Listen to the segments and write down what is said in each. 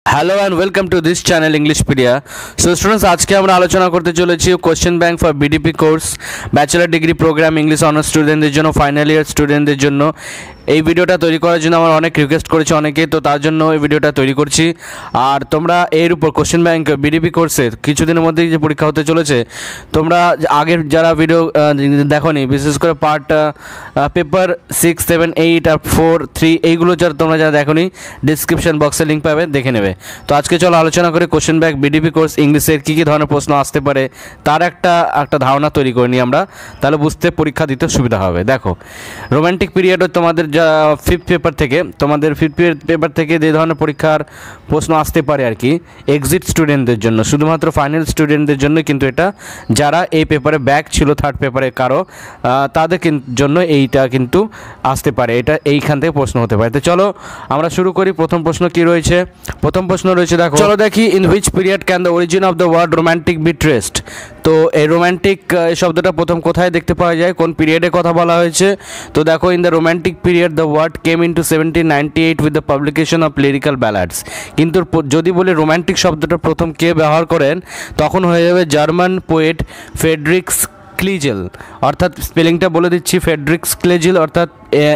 Hello and welcome to this channel Englishpedia. So students, আজকে আমরা আলোচনা করতে চলেছি question bank for BDP course, bachelor degree program, English honours স্টুডেন্টদের জন্য, ফাইনাল ইয়ার স্টুডেন্টদের জন্য। এই ভিডিওটা তৈরি করার জন্য আমার অনেক রিকোয়েস্ট করেছে অনেকে, তো তার জন্য এই ভিডিওটা তৈরি করছি। আর তোমরা এর উপর কোশ্চেন ব্যাংক বিডিপি কোর্সের কিছুদিনের মধ্যেই যে পরীক্ষা হতে চলেছে, তোমরা আগের যারা ভিডিও দেখোনি, বিশেষ করে পার্ট পেপার 6, 7, 8 আর 4, 3 এইগুলো তোমরা যারা দেখোনি, ডিসক্রিপশন বক্সে লিঙ্ক পাবে, দেখে নেবে। তো আজকে চলো আলোচনা করে কোশ্চেন ব্যাংক বিডিপি কোর্স ইংলিশের কী কী ধরনের প্রশ্ন আসতে পারে তার একটা ধারণা তৈরি করে নিই আমরা, তাহলে বুঝতে পরীক্ষা দিতে সুবিধা হবে। দেখো, রোম্যান্টিক পিরিয়ডও তোমাদের ফিফথ পেপার থেকে যে ধরনের পরীক্ষার প্রশ্ন আসতে পারে আর কি, এক্সিট স্টুডেন্টদের জন্য, শুধুমাত্র ফাইনাল স্টুডেন্টদের জন্য কিন্তু এটা, যারা এই পেপারে ব্যাক ছিল থার্ড পেপারে কারো, তাদের জন্য এইটা কিন্তু আসতে পারে, এটা এইখান থেকে প্রশ্ন হতে পারে। তো চলো আমরা শুরু করি। প্রথম প্রশ্ন কি রয়েছে? প্রথম প্রশ্ন রয়েছে, দেখো, চলো দেখি, in which period can the origin of the word romantic be traced? তো এই রোম্যান্টিক শব্দটা প্রথম কোথায় দেখতে পাওয়া যায়, কোন পিরিয়ডে কথা বলা হয়েছে? তো দেখো, in the romantic period the word came into 1798 with the publication of lyrical ballads. কিন্তু যদি বলি রোম্যান্টিক শব্দটা প্রথম কে ব্যবহার করেন, তখন হয়ে যাবে জার্মান পোয়েট ফ্রেডরিক স্ক্লিজেল, অর্থাৎ স্পেলিংটা বলে দিচ্ছি, ফ্রেডরিক স্ক্লিজেল অর্থাৎ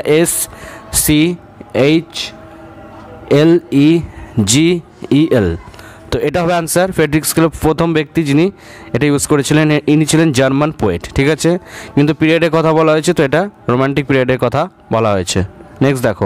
SCHLEGEL। তো এটা হবে আনসার। ফ্রেডরিক স্ক্লিজেল প্রথম ব্যক্তি যিনি এটা ইউজ করেছিলেন, ইনি ছিলেন জার্মান পোয়েট, ঠিক আছে। কিন্তু পিরিয়ডের কথা বলা হয়েছে, তো এটা রোম্যান্টিক পিরিয়ডের কথা বলা হয়েছে। নেক্সট দেখো,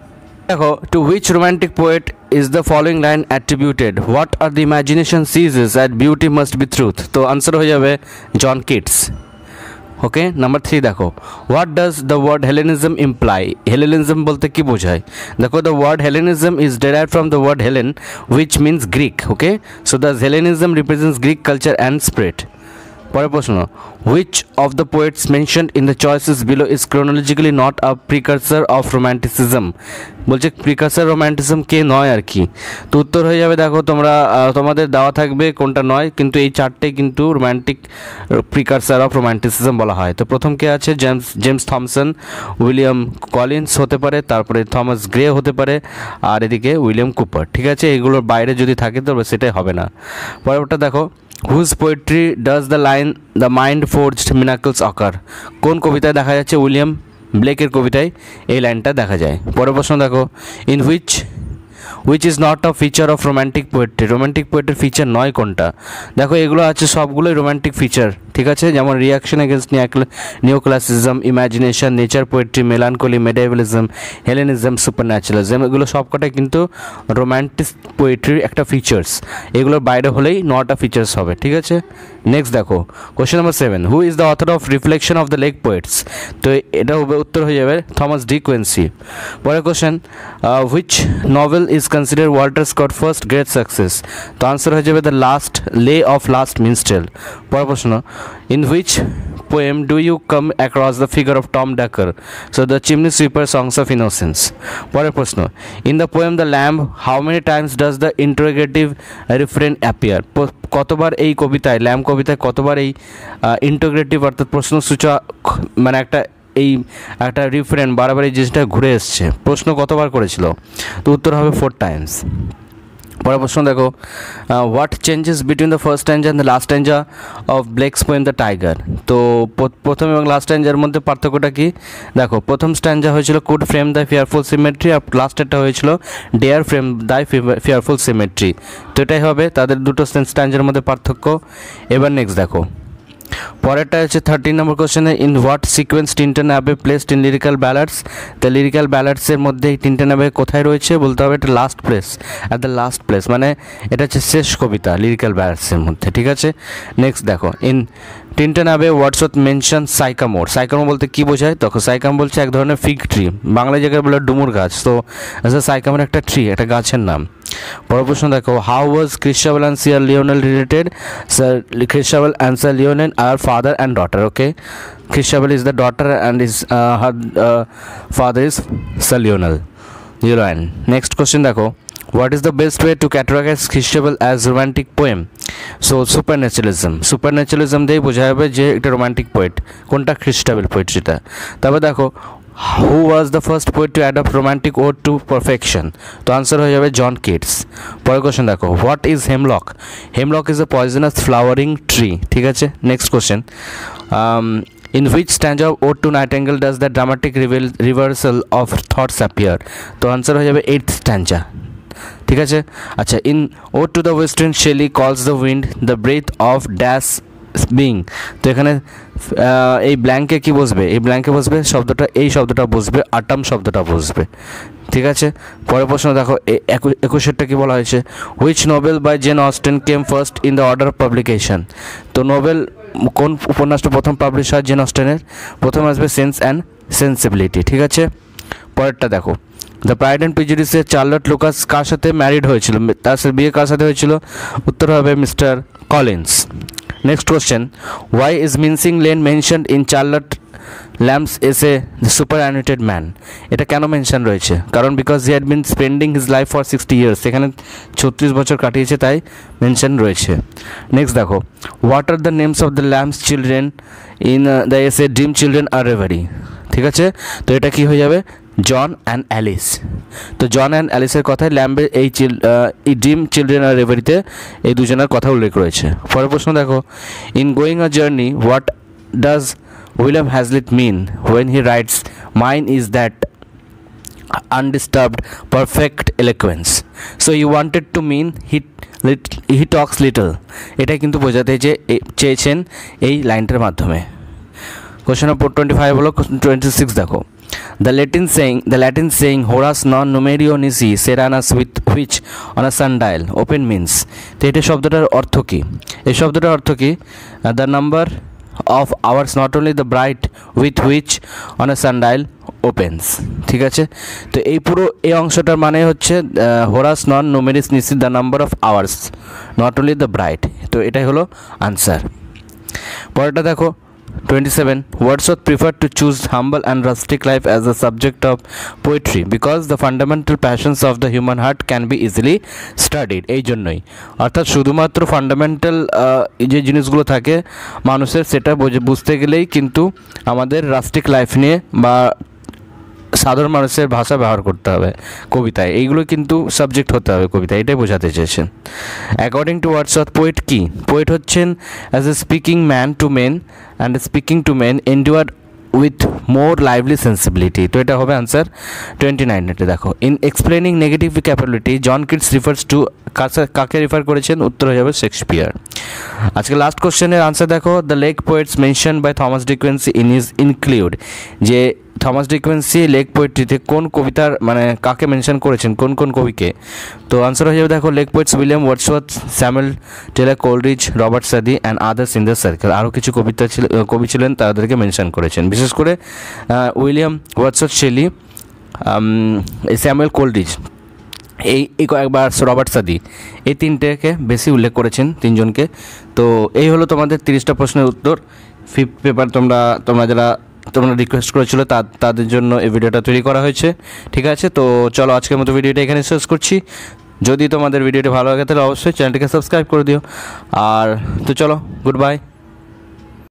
to which romantic poet is the following line attributed? What are the imagination seizes at beauty must be truth? তো আনসার হয়ে যাবে জন কিটস। ওকে, নাম্বার 3 দেখো, what does the word Hellenism imply? Hellenism বলতে কি বোঝায়? দেখো, the word Hellenism is derived from the word Helen which means Greek. Okay, so the Hellenism represents Greek culture and spirit. পরের প্রশ্ন, which of the poets mentioned in the choices below is chronologically not a precursor of romanticism? বলছে precursor romanticism কে নয় আর কি। তো উত্তর হয়ে যাবে, দেখো তোমাদের দেওয়া থাকবে কোনটা নয়, কিন্তু এই চারটে কিন্তু রোম্যান্টিক প্রিকারসার অফ রোম্যান্টিসিজম বলা হয়। তো প্রথম কে আছে? জেমস থমসন, উইলিয়াম কলিন্স হতে পারে, তারপরে থমাস গ্রে হতে পারে, আর এদিকে উইলিয়াম কুপার, ঠিক আছে। এগুলোর বাইরে যদি থাকে তো সেটাই হবে না। পরেরটা দেখো, whose poetry does the line the mind forged miracles occur? কোন কবিতায় দেখা যাচ্ছে? উইলিয়াম ব্লেকের কবিতায় এই লাইনটা দেখা যায়। পরের প্রশ্ন দেখো, in which is not a feature of romantic poetry? Romantic পোয়েট্রির ফিচার নয় কোনটা? দেখো, এগুলো আছে সবগুলোই রোম্যান্টিক ফিচার, ঠিক আছে, যেমন reaction against neoclassicism, imagination, nature poetry, melancholy, medievalism, Hellenism, supernaturalism, এগুলো সবকটাই কিন্তু রোম্যান্টিক পোয়েট্রির একটা ফিচার্স। এগুলোর বাইরে হলেই নটা ফিচার্স হবে, ঠিক আছে। নেক্সট দেখো, question number 7, who is the author of reflection of the lake poets? তো এটা হবে, উত্তর হয়ে যাবে থমাস ডি কুইন্সি। পরের question, which novel is consider Walter Scott first great success? তো আনসার হয়ে যাবে the last lay of last minstrel. পরের প্রশ্ন, in which poem do you come across the figure of Tom Ducker? So the chimney sweeper songs of innocence. পরের প্রশ্ন, in the poem The Lamb, how many times does the interrogative refrain appear? কতবার এই কবিতায়, lamb কবিতায় কতবার এই interrogative অর্থাৎ প্রশ্নসূচক, মানে একটা রিফ্রেন বারবার এই জিনিসটা ঘুরে এসছে, প্রশ্ন কতবার করেছিল? তো উত্তর হবে 4 times। পরের প্রশ্ন দেখো, what changes between the first stanza and the last stanza of Blake's poem the tiger? তো প্রথম এবং লাস্ট স্ট্যাঞ্জার মধ্যে পার্থক্যটা কি? দেখো, প্রথম স্ট্যাঞ্জা হয়েছিল could frame the fearful symmetry, আর লাস্টেরটা হয়েছিল dare frame the fearful symmetry. তো এটাই হবে তাদের দুটো স্ট্যাঞ্জার মধ্যে পার্থক্য। এবার নেক্সট দেখো, পরেরটা হচ্ছে 13 নম্বর কোশ্চেনে, in what sequence Tintern Abbey placed in lyrical ballads? The lyrical ব্যালাডসের মধ্যে এই টিনটন অ্যাবে কোথায় রয়েছে? বলতে হবে এটা last place, at the last place, মানে এটা হচ্ছে শেষ কবিতা লিরিক্যাল ব্যালাডসের মধ্যে, ঠিক আছে। নেক্সট দেখো, in Tintern Abbey Wordsworth mention sycamore? Sycamore বলতে কি বোঝায়? তখন সাইকাম বলছে এক ধরনের ফিগ ট্রি, বাংলা জায়গায় বলে ডুমুর গাছ। তো সাইকামোর একটা ট্রি, একটা গাছের নাম। পরের প্রশ্ন দেখো, how was Christabel and sir Leoline related? Sir Christabel and sir Leoline আর father and daughter. Okay, Christabel is the daughter and is her father is sir Leoline. Next question দেখো, what is the best way to categorize Christabel as romantic poem? So supernaturalism দিয়ে বোঝা যাবে যে এটা romantic poet, কোনটা? Christabel পোয়েট্রিটা। তারপর দেখো, who was the first poet to adopt romantic ode to perfection? তো আনসার হয়ে যাবে জন কিটস। পরের কোশ্চেন দেখো, what is hemlock? Hemlock is a poisonous flowering tree. ঠিক আছে, next question, in which stanza of ode to nightingale does the dramatic reversal of thoughts appear? তো answer হয়ে যাবে 8th স্ট্যান্ডা। ঠিক আছে, আচ্ছা, in ode to the western Shelley calls the wind the breath of dash being. তো এখানে এই ব্ল্যাঙ্কে কি বসবে? এই ব্ল্যাঙ্কে বসবে শব্দটা, এই শব্দটা বসবে, আটাম শব্দটা বসবে। ঠিক আছে, পরের প্রশ্ন দেখো, 21টা কি বলা হয়েছে? Which novel by Jane Austen came first in the order of publication? তো নোবেল কোন উপন্যাসটা প্রথম পাবলিশ হয় জেন অস্টেনের? প্রথম আসবে সেন্স অ্যান্ড সেন্সিবিলিটি। ঠিক আছে, পরেরটা দেখো, দ্য প্রাইড অ্যান্ড প্রেজুডিসে চার্লট লুকাস কার সাথে ম্যারিড হয়েছিল? তার সাথে বিয়ে কার সাথে হয়েছিল? উত্তর হবে mister Collins. Next question, why is Mincing Lane mentioned in Charlotte Lamb's essay the superannuated man? এটা কেন মেনশন রয়েছে? কারণ because he had been spending his life for 60 years, সেখানে 36 বছর কাটিয়েছে, তাই মেনশন রয়েছে। নেক্সট দেখো, what are the names of the Lamb's children in the essay dream children আর রেভারি? ঠিক আছে, তো এটা কি হয়ে যাবে? John and Alice. তো জন অ্যান্ড অ্যালিসের কথায় ল্যাম্বের এই ড্রিম চিলড্রেন আর রেভারিতে এই দুজনের কথা উল্লেখ রয়েছে। পরের প্রশ্ন দেখো, in going a journey what does William Hazlitt mean when he writes mine is that undisturbed perfect eloquence? So he wanted to mean he talks little. এটা কিন্তু বোঝাতে চেয়েছেন এই লাইনটার মাধ্যমে। কোশ্চেন নম্বর 25 হলো, 26 দেখো, The Latin saying Horas non numerio nisi seranus with which on a sundial open means? তো এটা শব্দটার অর্থ কি? এই শব্দটার অর্থ কি? The number of hours not only the bright with which on a sundial opens. ঠিক আছে, তো এই পুরো এই অংশটার মানে হচ্ছে হোরাস নন নুমেরিস নিসি the number of hours not only the bright. তো এটাই হলো আনসার। পরেরটা দেখো, 27, Wordsworth preferred to choose humble and rustic life as a subject of poetry because the fundamental passions of the human heart can be easily studied. এই জন্যই, অর্থাৎ শুধুমাত্র fundamental যে জিনিসগুলো থাকে মানুষের, সেটা বুঝতে গেলেই কিন্তু আমাদের রাস্টিক লাইফ নিয়ে বা সাধারণ মানুষের ভাষা ব্যবহার করতে হবে কবিতায়, এইগুলো কিন্তু সাবজেক্ট হতে হবে কবিতায়, এটাই বোঝাতে চেয়েছেন। অ্যাকর্ডিং টু ওয়ার্ডসওয়ার্থ, পোয়েট কি? পোয়েট হচ্ছেন as a speaking man to men and speaking to men endured with more lively sensibility. তো এটা হবে আনসার 29। এটা দেখো, in explaining negative capability John Keats refers to, কাকে রিফার করেছেন? উত্তর হয়ে যাবে শেক্সপিয়ার। আজকে লাস্ট কোশ্চেনের আনসার দেখো, the lake poets mention by Thomas De Quincey in is include, যে থমাস ডিকুয়েন্সি লেক পোয়েট্রিতে কোন কবিতার মানে কাকে মেনশন করেছেন, কোন কোন কবিকে? তো আনসার হয়ে যাবে দেখো, lake poets William Wordsworth, Samuel Taylor Coleridge, Robert Southey and others in the circle. আরও কিছু কবি ছিলেন, তাদেরকে মেনশন করেছেন, বিশেষ করে William Wordsworth Shelley, Samuel Coleridge, এই কয়েকবার রবার্ট সাদি, এই তিনটেকে বেশি উল্লেখ করেছেন, তিনজনকে। তো এই হলো তোমাদের 30টা প্রশ্নের উত্তর। 5th পেপার তোমরা রিকোয়েস্ট করেছিল তাদের জন্য এই ভিডিওটা তৈরি করা হয়েছে। ঠিক আছে, তো চলো আজকের মতো ভিডিওটা এখানে শেষ করছি। যদি তোমাদের ভিডিওটি ভালো লাগে তাহলে অবশ্যই চ্যানেলটিকে সাবস্ক্রাইব করে দিও। আর তো চলো, গুড বাই।